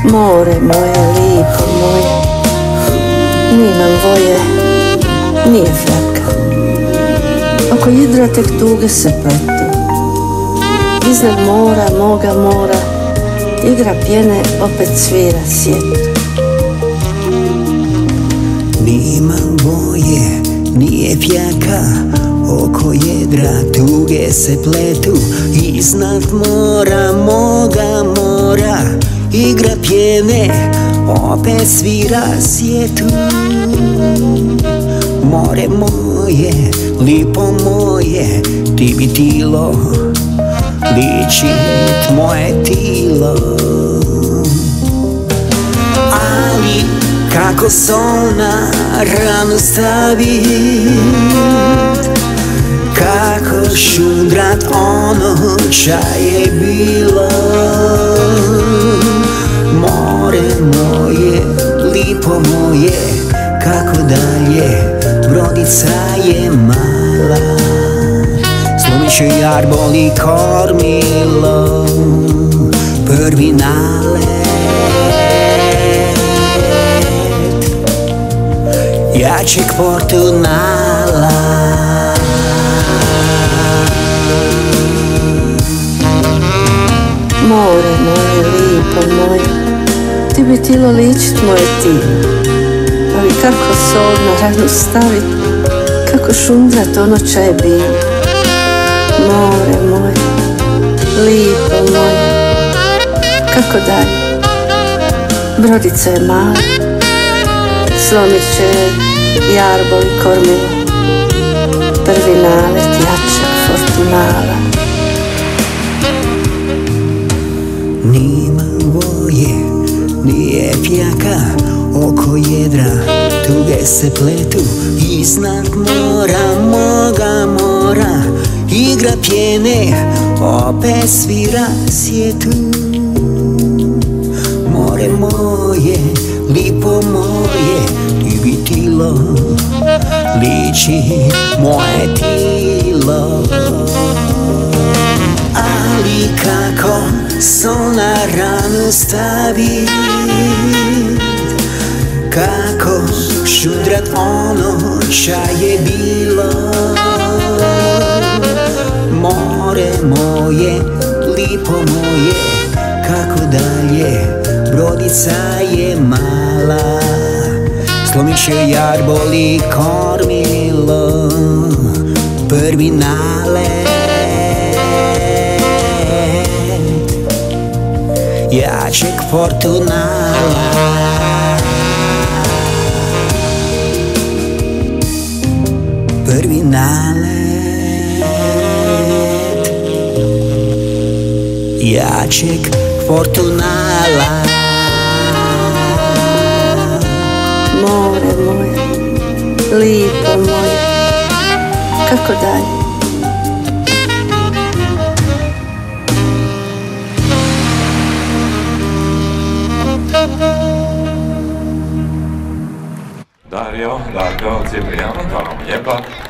More moje, lipo moje, ni nam voje, nije fjaka. Oko jedra tek tuge se pletu, iznad mora, moga mora, igra pjene, opet svira sjetu. Nima boje, nije fjaka, oko jedra tuge se pletu, iznad mora, moga mora, igra pjene, opet svira sjetu. More moje, lipo moje, ti bi tilo ličit moje tilo. Ali kako sol na ranu stavit, kako šudrat ono čaje bilo. More moje, lipo moje, kako dalje, brodica je mala. Slomit će jarbol i kormilo, prvi nalet. Jačeg Portunala. More moje, lipo moje, ti bi tilo ličit moje tilo. Ali kako sol na ranu stavit, kako šundrat ono čaje bilo. More moje, lipo moje, kako dalje, brodica je mala. Slomit će jarbol i kormilo, prvi nalet jačeg Portunala. Nima voje, nije fjaka, oko jedra tuge se pletu, iznad mora, moga mora, igra pjene, opet svira sjetu. More moje, lipo moje, ti bi tilo liči moje tilo. Ali kako sol na ranu stavit, kako šudrat ono čaje bilo. More moje, lipo moje, kako dalje, brodica je mala. Slomit će jarbol i kormilo, prvi nalet. Jačeg Portunala. Prvi nalet jačeg Portunala. More moje, lipo moje, kako dalje. Dario, Darko, Cipriano, hvala vam lijepa.